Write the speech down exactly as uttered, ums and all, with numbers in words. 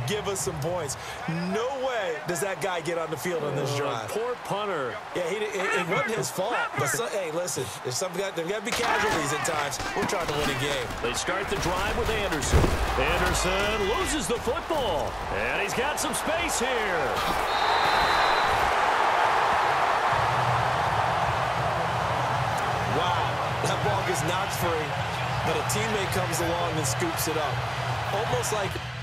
give us some points. No way does that guy get on the field on this drive. Oh, poor punter. Yeah, he, it, it wasn't his fault. But so, hey, listen, there's some got there got to be casualties at times. We're trying to win a game. They start the drive with Anderson. Anderson loses the football, and he's got some space here. Wow, that ball gets knocked free, but a teammate comes along and scoops it up. Almost like